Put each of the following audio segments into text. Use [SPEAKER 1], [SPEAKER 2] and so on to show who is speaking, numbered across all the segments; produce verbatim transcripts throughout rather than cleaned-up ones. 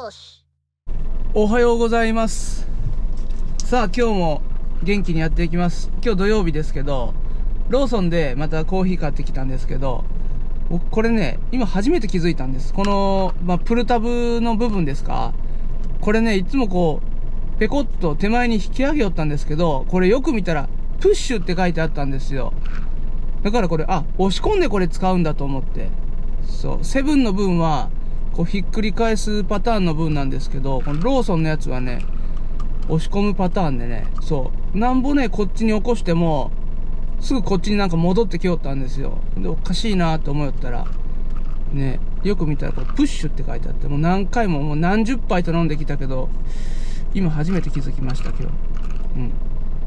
[SPEAKER 1] よし。
[SPEAKER 2] おはようございます。さあ今日も元気にやっていきます。今日土曜日ですけど、ローソンでまたコーヒー買ってきたんですけど、これね、今初めて気づいたんです。この、まあ、プルタブの部分ですか、これね、いつもこうペコッと手前に引き上げよったんですけど、これよく見たらプッシュって書いてあったんですよ。だからこれ、あ、押し込んでこれ使うんだと思って。そう、セブンの分はこうひっくり返すパターンの分なんですけど、このローソンのやつはね、押し込むパターンでね、そうなんぼねこっちに起こしてもすぐこっちになんか戻ってきよったんですよ。でおかしいなと思ったらね、よく見たらこれプッシュって書いてあって、もう何回ももう何十杯と飲んできたけど、今初めて気づきました今日。うん、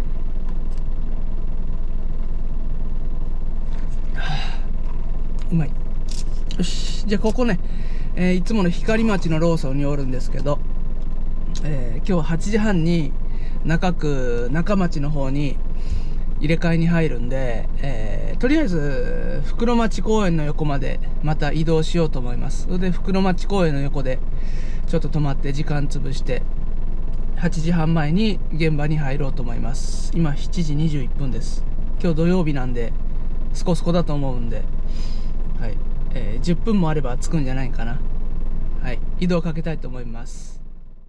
[SPEAKER 2] うまい。よし、じゃあここね、えー、いつもの光町のローソンにおるんですけど、えー、今日ははちじはんに中区中町の方に入れ替えに入るんで、えー、とりあえず袋町公園の横までまた移動しようと思います。それで袋町公園の横でちょっと止まって時間潰してはちじはんまえに現場に入ろうと思います。今しちじにじゅういっぷんです。今日土曜日なんでスコスコだと思うんで、はい、えー、じゅっぷんもあれば着くんじゃないかな。はい、移動かけたいと思います。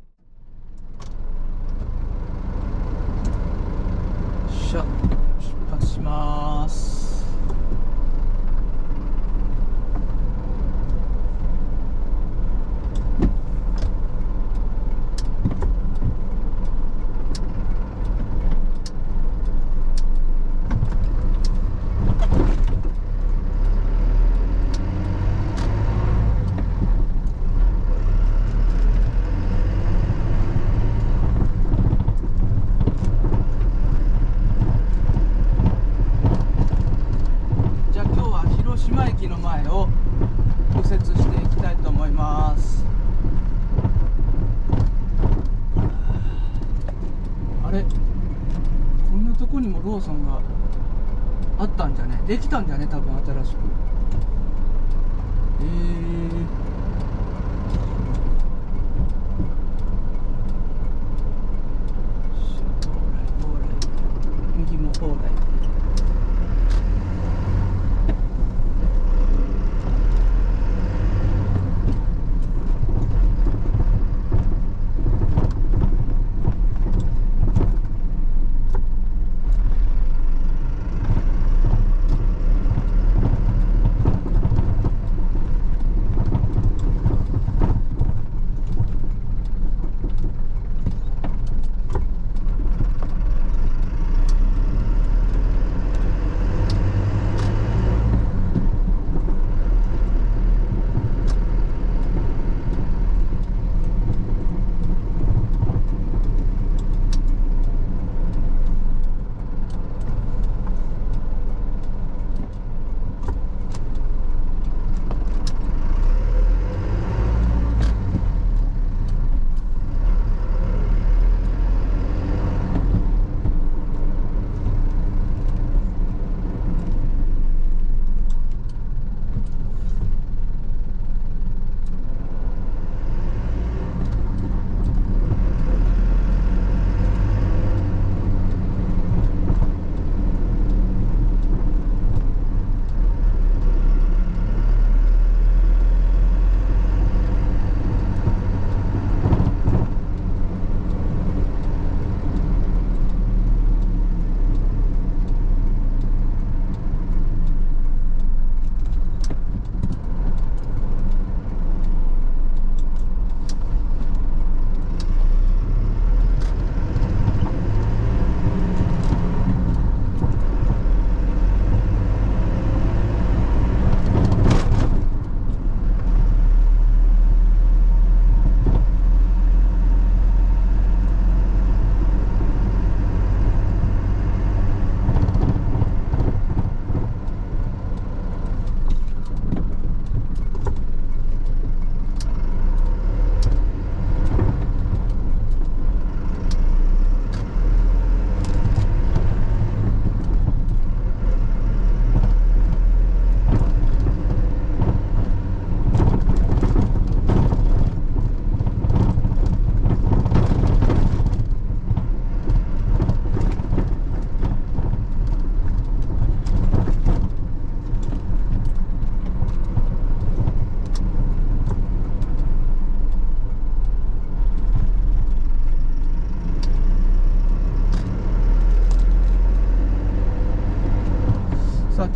[SPEAKER 2] しゃ、出発します。駅の前を右折していきたいと思います。あれ、こんなとこにもローソンがあったんじゃね、できたんじゃね、多分新しく。えー右も往来。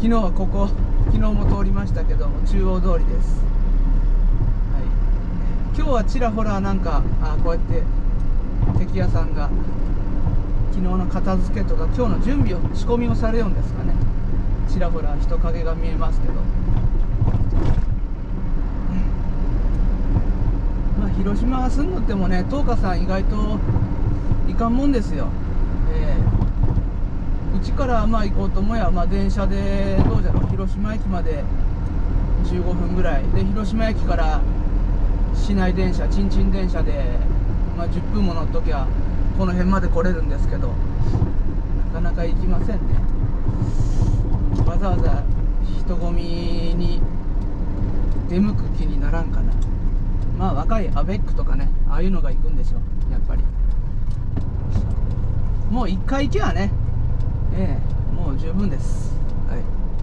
[SPEAKER 2] 昨日はここ、昨日も通りましたけども、中央通りです。はい、今日はちらほらなんか、あ、こうやって敵屋さんが昨日の片付けとか今日の準備を仕込みをされるんですかね。ちらほら人影が見えますけど、まあ広島は住んどってもね、東華さん意外といかんもんですよ。えー、うちからまあ行こうと思えば、まあ、電車でどうじゃろう、広島駅までじゅうごふんぐらいで、広島駅から市内電車、ちんちん電車で、まあ、じゅっぷんも乗っときゃこの辺まで来れるんですけど、なかなか行きませんね。わざわざ人混みに出向く気にならんかな。まあ若いアベックとかね、ああいうのが行くんでしょう、やっぱり。もう一回行けばね、ええ、もう十分です。はい。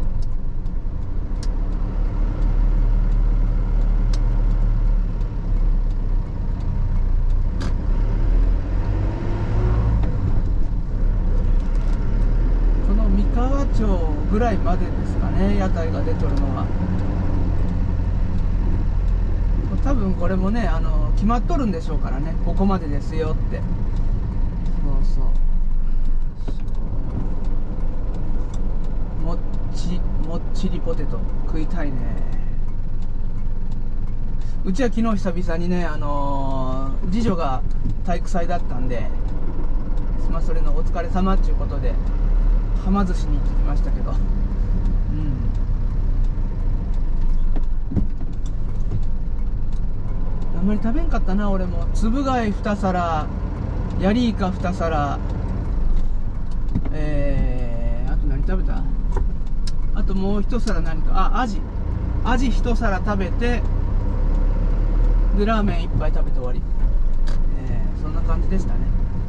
[SPEAKER 2] この三河町ぐらいまでですかね、屋台が出とるのは。多分これもね、あの決まっとるんでしょうからね、ここまでですよって。そうそう、もっちもっちりポテト食いたいね。うちは昨日久々にね、あのー、次女が体育祭だったんで、まあ、それのお疲れ様っていうことではま寿司に行ってきましたけど、うん、あんまり食べんかったな。俺もつぶ貝に皿、ヤリイカに皿、えー、あと何食べた？あともう一皿何か、あ、アジアジ一皿食べて、でラーメン一杯食べて終わり、えー、そんな感じでしたね。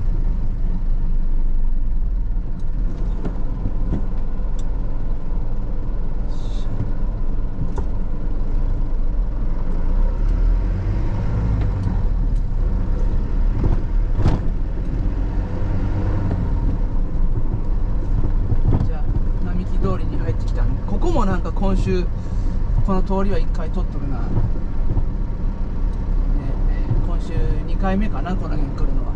[SPEAKER 2] ここもなんか今週この通りはいっかい通っとるな、ね、今週にかいめかな、この辺来るのは。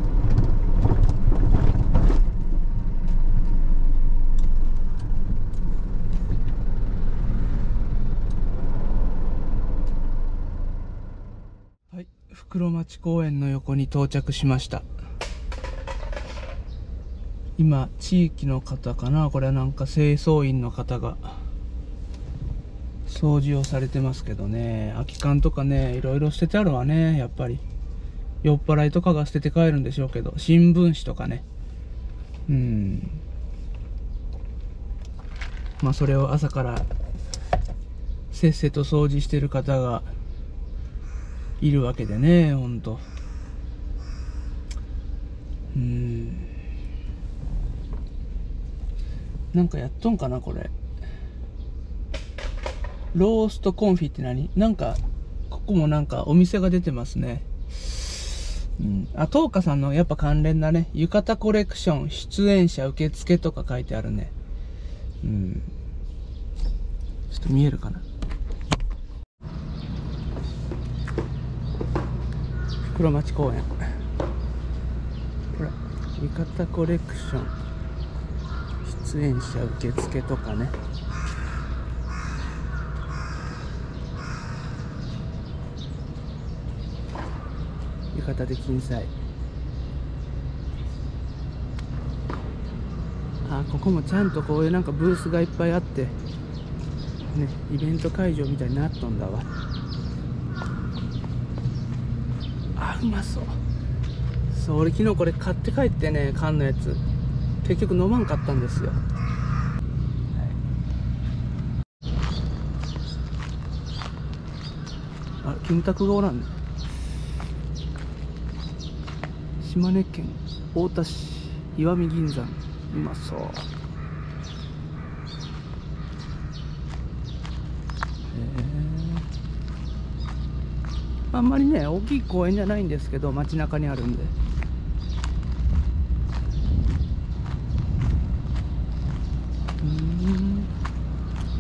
[SPEAKER 2] はい、袋町公園の横に到着しました。今地域の方かな、これはなんか清掃員の方が掃除をされてますけどね、空き缶とかね、いろいろ捨ててあるわね。やっぱり酔っ払いとかが捨てて帰るんでしょうけど、新聞紙とかね、うん、まあそれを朝からせっせと掃除してる方がいるわけでね、ほんと、うん、なんかやっとんかなこれ。ローストコンフィって何？なんかここもなんかお店が出てますね。うん、あ、東華さんのやっぱ関連だね。浴衣コレクション出演者受付とか書いてあるね。うん、ちょっと見えるかな。袋町公園、ほら、浴衣コレクション出演者受付とかね。浴衣で金彩。あ、ここもちゃんとこういうなんかブースがいっぱいあってね、イベント会場みたいになっとんだわ。あ、うまそう。そう、俺昨日これ買って帰ってね、缶のやつ結局飲まんかったんですよ。あ、キムタクがおらんね。島根県大田市石見銀山、うまそう。へえ、あんまりね大きい公園じゃないんですけど、街中にあるんで。うーん、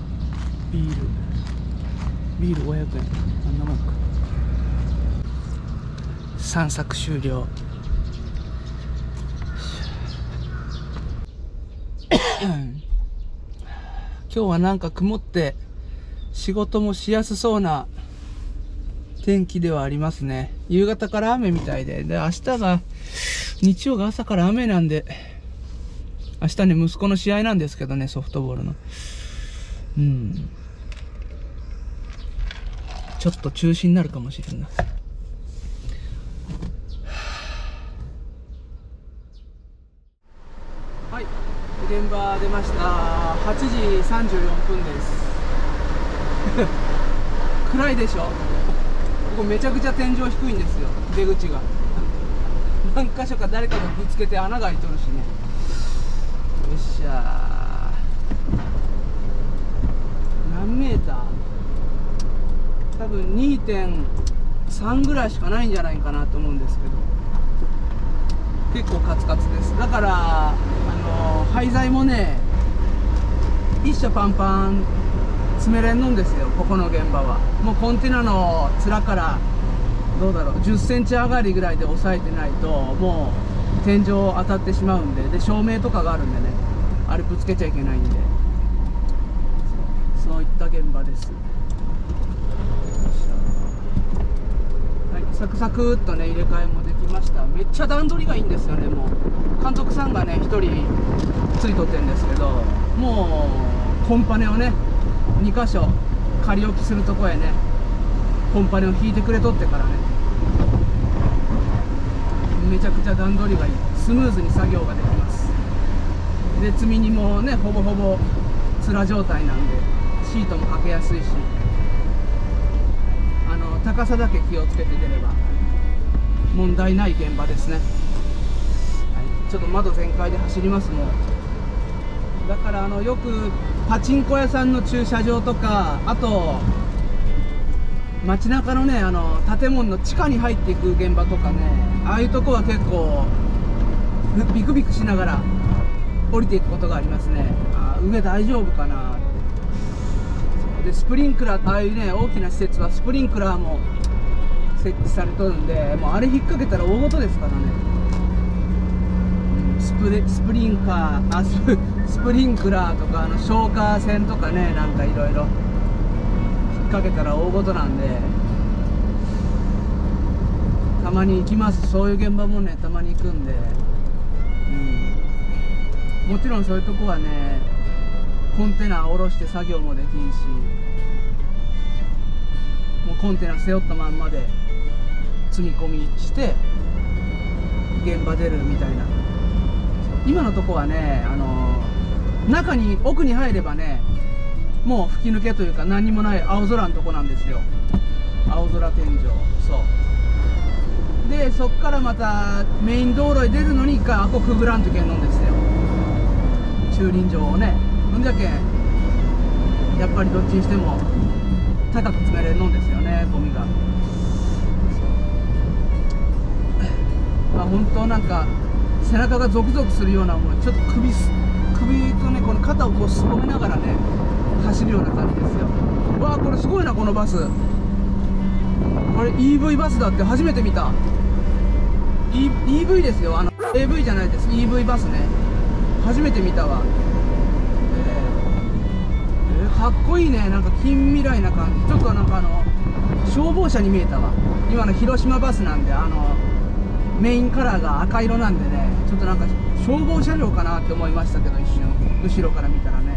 [SPEAKER 2] ビールごひゃくえん、あんなもんか。散策終了。今日はなんか曇って仕事もしやすそうな天気ではありますね。夕方から雨みたいで、で明日が日曜が朝から雨なんで、明日ね息子の試合なんですけどね、ソフトボールの。うん。ちょっと中止になるかもしれない。はい、現場出ました。はちじさんじゅうよんぷんです。暗いでしょ。ここめちゃくちゃ天井低いんですよ、出口が。何箇所か誰かがぶつけて穴が開いとるしね。よっしゃー。何メーター？多分 にてんさん ぐらいしかないんじゃないかなと思うんですけど、結構カツカツです。だからあの廃材もね一車パンパン詰めれんのんですよ、ここの現場は。もうコンテナの面からどうだろうじゅっセンチ上がりぐらいで押さえてないともう天井当たってしまうんで、で照明とかがあるんでね、あれぶつけちゃいけないんで、そういった現場です。はい、サクサクっとね入れ替えもできました。めっちゃ段取りがいいんですよね。もう監督さんがねひとりついとってるんですけど、もうコンパネをねにかしょ仮置きするとこへねコンパネを引いてくれとってからね、めちゃくちゃ段取りがいい、スムーズに作業ができます。で積み荷もねほぼほぼ面状態なんでシートもかけやすいし、あの高さだけ気をつけて出れば問題ない現場ですね。はい、ちょっと窓全開で走ります。もうだからあのよくパチンコ屋さんの駐車場とか、あと街中のねあの建物の地下に入っていく現場とかね、ああいうとこは結構ビクビクしながら降りていくことがありますね。あ、上大丈夫かな。でスプリンクラー、ああいうね大きな施設はスプリンクラーも設置されとるんで、もうあれ引っ掛けたら大事ですからね。スプレスプリンカーあスプスプリンクラーとかあの消火栓とかね、なんかいろいろ引っ掛けたら大事なんで、たまに行きます。そういう現場もねたまに行くんで、うん、もちろんそういうとこはねコンテナ下ろして作業もできんし、もうコンテナ背負ったまんまで積み込みして現場出るみたいな。今のとこはねあの中に奥に入ればねもう吹き抜けというか何にもない青空のとこなんですよ。青空天井。そうでそっからまたメイン道路へ出るのに一回あこくぐらんといけんのんですよ、駐輪場をね。ほんじゃけんやっぱりどっちにしても高く詰めれるのんですよね、ゴミが。まあ本当なんか背中がゾクゾクするような、もうちょっと首す首とねこの肩をこうすぼめながらね走るような感じですよ。わあこれすごいな、このバス。あれ イーブイ バスだって初めて見た。 イーブイ ですよ、あの エーブイ じゃないです。 イーブイ バスね、初めて見たわ。えー、えー、かっこいいね。なんか近未来な感じ。ちょっとなんかあの消防車に見えたわ。今の広島バスなんであのメインカラーが赤色なんでね、ちょっとなんか消防車両かなって思いましたけど、一瞬後ろから見たらね、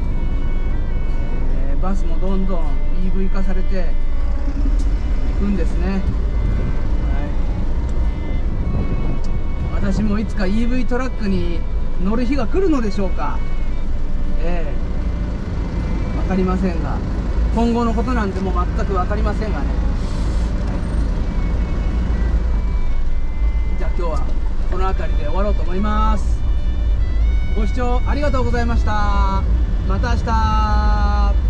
[SPEAKER 2] えー、バスもどんどん イーブイ 化されていくんですね。はい、私もいつか イーブイ トラックに乗る日が来るのでしょうか。ええー、分かりませんが、今後のことなんてもう全く分かりませんがね。じゃあ今日はこの辺りで終わろうと思います。ご視聴ありがとうございました。また明日。